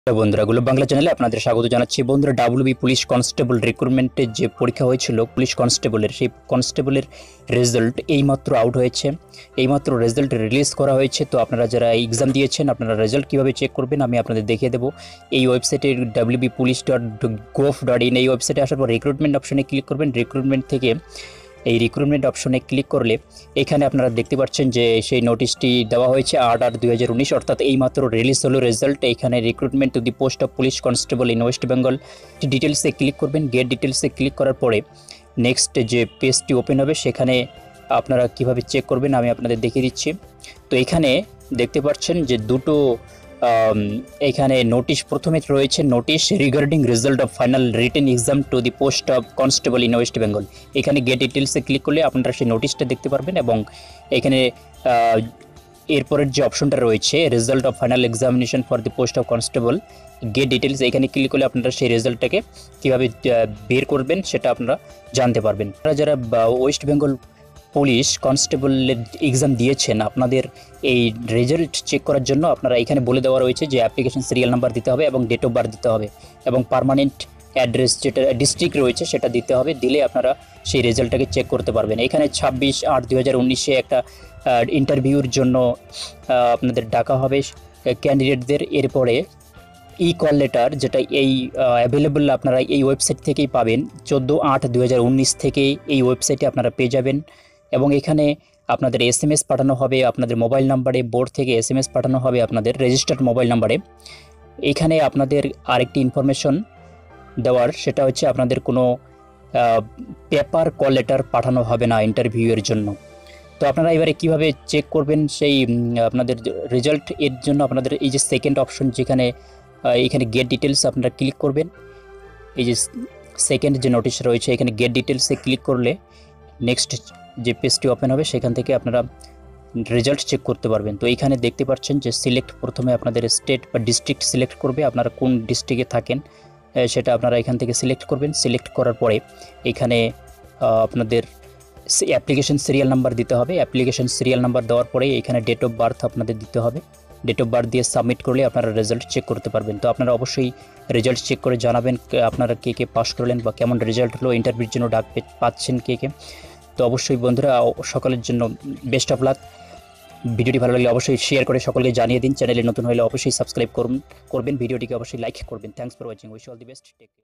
বন্ধুরা গ্লোব বাংলা চ্যানেলে আপনাদের স্বাগত জানাচ্ছি। বন্ধুরা, ডাব্লিউবি পুলিশ কনস্টেবল রিক্রুটমেন্টের যে পরীক্ষা হয়েছিল পুলিশ কনস্টেবলের, সেই কনস্টেবলের রেজাল্ট এইমাত্র আউট হয়েছে, এইমাত্র রেজাল্ট রিলিজ করা হয়েছে। তো আপনারা যারা এক্সাম দিয়েছেন আপনারা রেজাল্ট কীভাবে চেক করবেন আমি আপনাদের দেখিয়ে দেবো। এই ওয়েবসাইটে www.police.gov.in এই ওয়েবসাইটে আসার পর রিক্রুটমেন্ট অপশনে ক্লিক করবেন। রিক্রুটমেন্ট থেকে এই রিক্রুটমেন্ট অপশনে ক্লিক করলে এখানে আপনারা দেখতে পাচ্ছেন যে সেই নোটিশটি দেওয়া হয়েছে 8/8/2019, অর্থাৎ এইমাত্র রিলিজ হলো রেজাল্ট। এখানে recruitment to the post of police constable in West Bengal ডিটেলসে ক্লিক করবেন। গেট ডিটেলসে ক্লিক করার পরে নেক্সট যে পেজটি ওপেন হবে সেখানে আপনারা কিভাবে চেক করবেন আমি আপনাদের দেখিয়ে দিচ্ছি। তো এখানে দেখতে পাচ্ছেন যে দুটো এখানে নোটিশ প্রথমে রয়েছে, notice regarding result of final written exam to the post of constable in West Bengal. এখানে গেট ডিটেলসে ক্লিক করলে আপনারা সেই নোটিশটা দেখতে পারবেন এবং এখানে এরপরের যে অপশনটা রয়েছে result of final examination for the post of constable get details, এখানে ক্লিক করলে আপনারা সেই রেজাল্টটাকে কীভাবে বের করবেন সেটা আপনারা জানতে পারবেন। আপনারা যারা ওয়েস্ট বেঙ্গল পুলিশ কনস্টেবলের এক্সাম দিয়েছেন আপনাদের এই রেজাল্ট চেক করার জন্য আপনারা এখানে বলে দেওয়া রয়েছে যে অ্যাপ্লিকেশন সিরিয়াল নাম্বার দিতে হবে এবং ডেট অফ বার্থ দিতে হবে এবং পার্মানেন্ট অ্যাড্রেস যেটা ডিস্ট্রিক্ট রয়েছে সেটা দিতে হবে। দিলে আপনারা সেই রেজাল্টটাকে চেক করতে পারবেন। এখানে 26/8/2019 একটা ইন্টারভিউর জন্য আপনাদের ডাকা হবে ক্যান্ডিডেটদের। এরপরে কল লেটার যেটা এই অ্যাভেলেবল আপনারা এই ওয়েবসাইট থেকেই পাবেন। 14/8/2019 থেকে এই ওয়েবসাইটে আপনারা পেয়ে যাবেন এবং এখানে আপনাদের SMS পাঠানো হবে আপনাদের মোবাইল নাম্বারে, বোর্ড থেকে SMS পাঠানো হবে আপনাদের রেজিস্টার্ড মোবাইল নাম্বারে। এখানে আপনাদের আরেকটি ইনফরমেশন দেওয়ার, সেটা হচ্ছে আপনাদের কোনো পেপার কল লেটার পাঠানো হবে না ইন্টারভিউয়ের জন্য। তো আপনারা এবারে কিভাবে চেক করবেন সেই আপনাদের রেজাল্ট, এর জন্য আপনাদের এই যে সেকেন্ড অপশন যেখানে এখানে গেট ডিটেলস আপনারা ক্লিক করবেন। এই যে সেকেন্ড যে নোটিশ রয়েছে এখানে গেট ডিটেলসে ক্লিক করলে নেক্সট যে পেজটি ওপেন হবে সেখান থেকে আপনারা রেজাল্ট চেক করতে পারবেন। তো এইখানে দেখতে পাচ্ছেন যে সিলেক্ট, প্রথমে আপনাদের স্টেট বা ডিস্ট্রিক্ট সিলেক্ট করবে, আপনারা কোন ডিস্ট্রিক্টে থাকেন সেটা আপনারা এখান থেকে সিলেক্ট করবেন। সিলেক্ট করার পরে এখানে আপনাদের অ্যাপ্লিকেশন সিরিয়াল নাম্বার দিতে হবে। অ্যাপ্লিকেশন সিরিয়াল নাম্বার দেওয়ার পরে এখানে ডেট অফ বার্থ আপনাদের দিতে হবে। ডেট অফ বার্থ দিয়ে সাবমিট করলে আপনারা রেজাল্ট চেক করতে পারবেন। তো আপনারা অবশ্যই রেজাল্ট চেক করে জানাবেন আপনারা কে কে পাস করলেন বা কেমন রেজাল্ট হলো, ইন্টারভিউর জন্য ডাক পাচ্ছেন কে কে। তো অবশ্যই বন্ধুরা সকলের জন্য বেস্ট অফ লাক। ভিডিওটি ভালো লাগলে অবশ্যই শেয়ার করে সকলকে জানিয়ে দিন। চ্যানেলে নতুন হলে অবশ্যই সাবস্ক্রাইব করবেন, ভিডিওটিকে অবশ্যই লাইক করবেন। Thanks for watching, wish all the best, take care.